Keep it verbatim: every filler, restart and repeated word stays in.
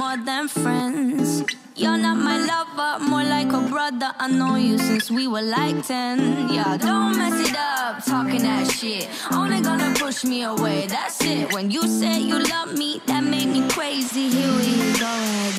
more than friends. You're not my lover, more like a brother. I know you since we were like ten. Yeah, don't mess it up, talking that shit. Only gonna push me away, that's it. When you said you love me, that made me crazy. Here we go.